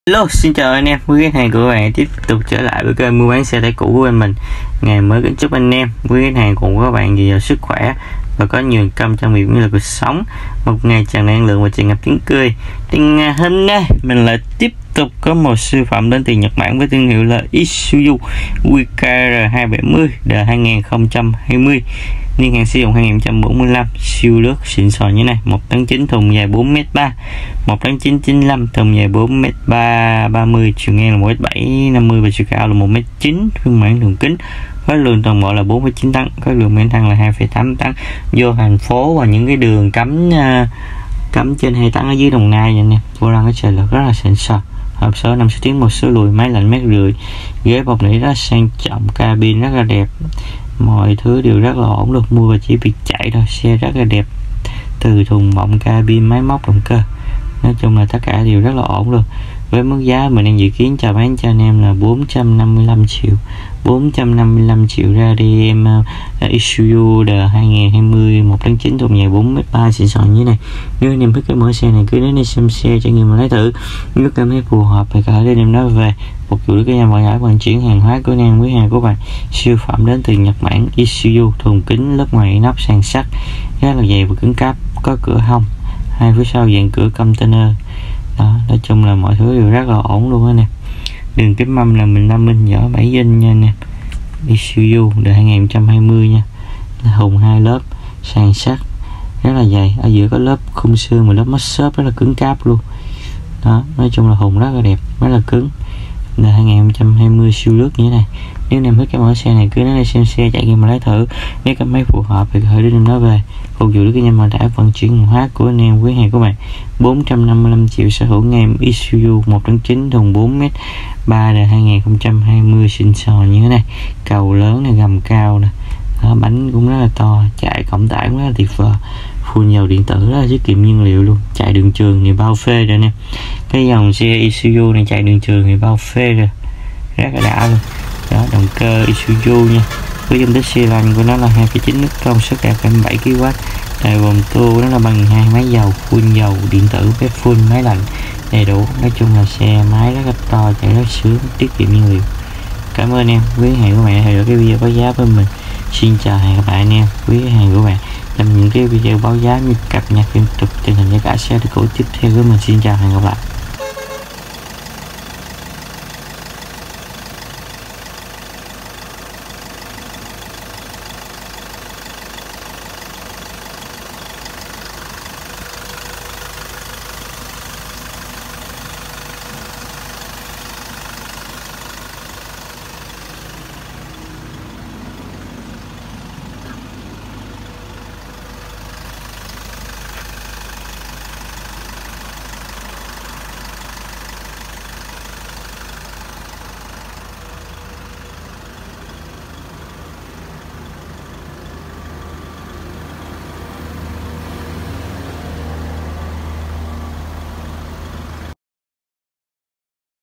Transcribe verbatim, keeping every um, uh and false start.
Hello, xin chào anh em, quý khách hàng của các bạn tiếp tục trở lại với kênh mua bán xe tải cũ của bên mình. Ngày mới kính chúc anh em, quý khách hàng cùng các bạn dồi dào sức khỏe và có nhiều công trong việc như là cuộc sống, một ngày tràn năng lượng và tràn ngập tiếng cười. Thì ngày hôm nay mình lại tiếp tục có một siêu phẩm đến từ Nhật Bản với thương hiệu là Isuzu vê ca rờ hai bảy mươi đời hai không hai không, niên hạn sử dụng hai không bốn lăm, siêu lướt xịn sò như này, một tấn chín, thùng dài bốn mét ba, một tấn chín chín lăm, thùng dài bốn mét ba ba mươi, chiều ngang là một mét bảy năm mươi và chiều cao là một mét chín, phiên bản đường kính. Khối lượng toàn bộ là bốn phẩy chín tấn, khối lượng men thăng là hai phẩy tám tấn. Vô thành phố và những cái đường cấm uh, cấm trên hai tấn ở dưới Đồng Nai vậy nè, vô lăng cái trời lực rất là xịn sò. Hộp số năm số tiến, một số lùi, máy lạnh mát rưỡi, ghế bọc nỉ rất sang trọng, cabin rất là đẹp, mọi thứ đều rất là ổn được, mua và chỉ việc chạy thôi. Xe rất là đẹp, từ thùng bọng, cabin, máy móc, động cơ, nói chung là tất cả đều rất là ổn được. Với mức giá mình đang dự kiến chào bán cho anh em là bốn trăm năm mươi lăm triệu, bốn trăm năm mươi lăm triệu ra đi em. uh, Isuzu đời hai không hai không, một tấn chín, thùng dài bốn mét ba, xịn sò như này. Nếu anh em thích cái mẫu xe này cứ đến đây xem xe trải nghiệm mà lấy thử, nếu cảm thấy phù hợp thì có thể lên em nói về phục vụ cái nhà vận tải vận chuyển hàng hóa của anh em, quý hàng của bạn. Siêu phẩm đến từ Nhật Bản, Isuzu, thùng kính, lớp ngoài nắp sàn sắt rất là dày và cứng cáp, có cửa hông, hai phía sau dạng cửa container. Đó, nói chung là mọi thứ đều rất là ổn luôn á nè. Đường kính mâm là mười lăm inch, nhỏ bảy inch nha nè. Isuzu đời hai không hai không nha, thùng hai lớp, sàn sắt rất là dày, ở giữa có lớp khung xương và lớp mắt xốp rất là cứng cáp luôn. Đó, nói chung là thùng rất là đẹp, rất là cứng, đời hai không hai không, siêu lướt như thế này. Nếu anh em thích cái mẫu xe này cứ đến đây xem xe trải nghiệm mà lấy thử, nếu cảm thấy phù hợp thì có thể đến em nói về phục vụ được cái nhà vận tải vận chuyển hàng hóa của anh em, quý hàng của bạn. Bốn trăm năm mươi lăm triệu sở hữu ngay Isuzu một tấn chín, thùng bốn mét ba đời hai không hai không, xịn sò như thế này, cầu lớn này, gầm cao nè. Đó, bánh cũng rất là to, chạy cộng tải cũng rất là tuyệt vời, full dầu điện tử, rất là tiết kiệm nhiên liệu luôn. Chạy đường trường thì bao phê rồi nè, cái dòng xe Isuzu này chạy đường trường thì bao phê rồi, rất là đã luôn. Đó, động cơ Isuzu nha, với dung tích xi lanh của nó là hai phẩy chín lít, công suất đạt hai mươi bảy ki lô oát. Tại vòng tua nó là bằng hai máy dầu, full dầu điện tử với full máy lạnh đầy đủ. Nói chung là xe máy rất là to, chạy rất sướng, tiết kiệm nhiên liệu. Cảm ơn em, quý hàng của bạn đã theo dõi cái video báo giá với mình. Xin chào hẹn gặp lại anh em, quý hàng của bạn trong những cái video báo giá như cập nhật liên tục tình hình giá cả xe tải cũ tiếp theo của mình. Xin chào hẹn gặp lại.